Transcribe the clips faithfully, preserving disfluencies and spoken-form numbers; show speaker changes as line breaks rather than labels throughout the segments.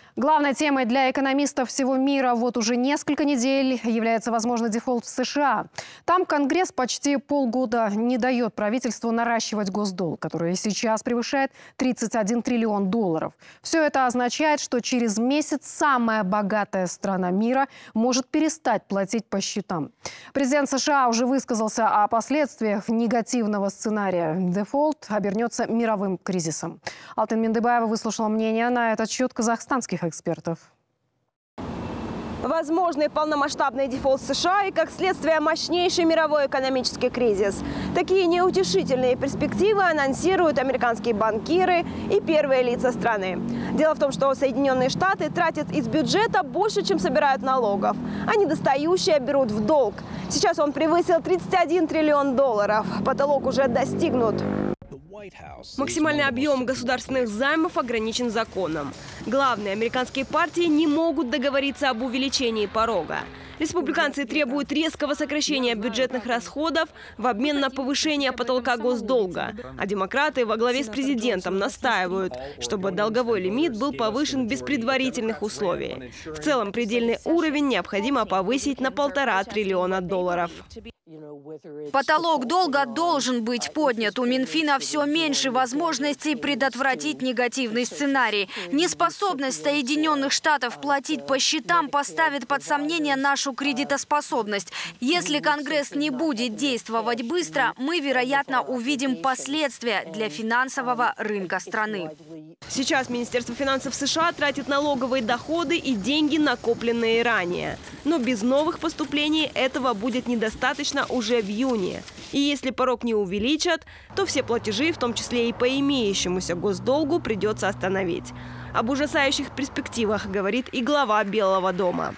Главной темой для экономистов всего мира вот уже несколько недель является возможный дефолт в США. Там Конгресс почти полгода не дает правительству наращивать госдолг, который сейчас превышает тридцать один триллион долларов. Все это означает, что через месяц самая богатая страна мира может перестать платить по счетам. Президент США уже высказался о последствиях негативного сценария. Дефолт обернется мировым кризисом. Алтын Мендыбаева выслушала мнение на этот счет казахстанских экспертов.
Возможный полномасштабный дефолт США и, как следствие, мощнейший мировой экономический кризис. Такие неутешительные перспективы анонсируют американские банкиры и первые лица страны. Дело в том, что Соединенные Штаты тратят из бюджета больше, чем собирают налогов, а недостающие берут в долг. Сейчас он превысил тридцать один триллион долларов. Потолок уже достигнут. Максимальный объем государственных займов ограничен законом. Главные американские партии не могут договориться об увеличении порога. Республиканцы требуют резкого сокращения бюджетных расходов в обмен на повышение потолка госдолга. А демократы во главе с президентом настаивают, чтобы долговой лимит был повышен без предварительных условий. В целом предельный уровень необходимо повысить на полтора триллиона долларов.
Потолок долга должен быть поднят. У Минфина все меньше возможностей предотвратить негативный сценарий. Неспособность Соединенных Штатов платить по счетам поставит под сомнение нашу кредитоспособность. Если Конгресс не будет действовать быстро, мы, вероятно, увидим последствия для финансового рынка страны.
Сейчас Министерство финансов США тратит налоговые доходы и деньги, накопленные ранее. Но без новых поступлений этого будет недостаточно уже в июне. И если порог не увеличат, то все платежи, в том числе и по имеющемуся госдолгу, придется остановить. Об ужасающих перспективах говорит и глава Белого дома.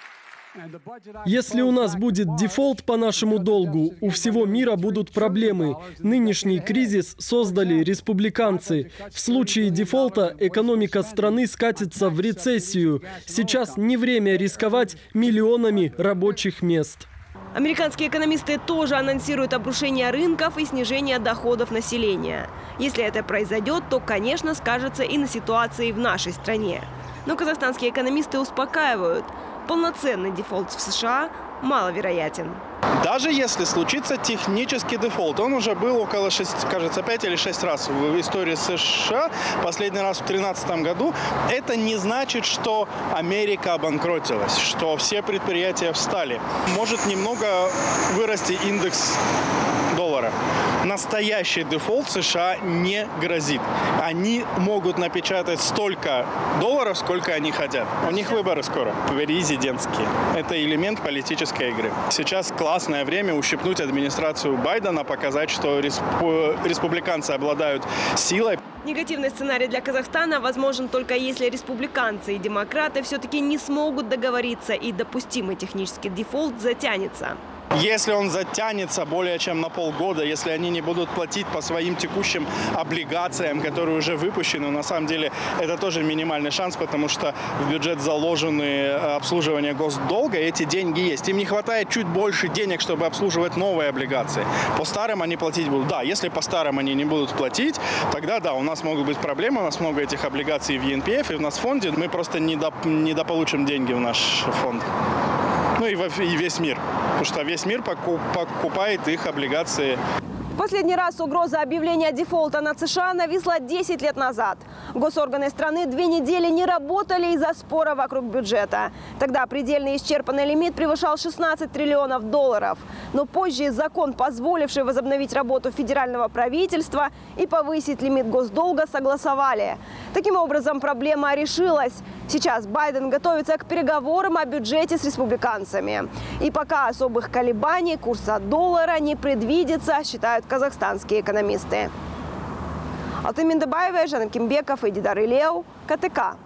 Если у нас будет дефолт по нашему долгу, у всего мира будут проблемы. Нынешний кризис создали республиканцы. В случае дефолта экономика страны скатится в рецессию. Сейчас не время рисковать миллионами рабочих мест.
Американские экономисты тоже анонсируют обрушение рынков и снижение доходов населения. Если это произойдет, то, конечно, скажется и на ситуации в нашей стране. Но казахстанские экономисты успокаивают. Полноценный дефолт в США маловероятен.
Даже если случится технический дефолт, он уже был около, шести, кажется, пять или шесть раз в истории США, последний раз в две тысячи тринадцатом году, это не значит, что Америка обанкротилась, что все предприятия встали. Может немного вырасти индекс доллара. Настоящий дефолт США не грозит. Они могут напечатать столько долларов, сколько они хотят. У них выборы скоро, президентские. Это элемент политической игры. Сейчас классное время ущипнуть администрацию Байдена, показать, что республиканцы обладают силой.
Негативный сценарий для Казахстана возможен только если республиканцы и демократы все-таки не смогут договориться и допустимый технический дефолт затянется.
Если он затянется более чем на полгода, если они не будут платить по своим текущим облигациям, которые уже выпущены, на самом деле это тоже минимальный шанс, потому что в бюджет заложены обслуживание госдолга, и эти деньги есть. Им не хватает чуть больше денег, чтобы обслуживать новые облигации. По старым они платить будут. Да, если по старым они не будут платить, тогда да, у нас могут быть проблемы, у нас много этих облигаций в и эн пи эф, и у нас в фонде, мы просто недополучим деньги в наш фонд. Ну и весь мир, потому что весь мир покупает их облигации.
Последний раз угроза объявления дефолта над США нависла десять лет назад. Госорганы страны две недели не работали из-за спора вокруг бюджета. Тогда предельный исчерпанный лимит превышал шестнадцать триллионов долларов. Но позже закон, позволивший возобновить работу федерального правительства и повысить лимит госдолга, согласовали. Таким образом, проблема решилась. Сейчас Байден готовится к переговорам о бюджете с республиканцами. И пока особых колебаний курса доллара не предвидится, считают казахстанские экономисты. Алтын Мендыбаева, Жанна Кимбеков и Дидар Илеу, ка тэ ка.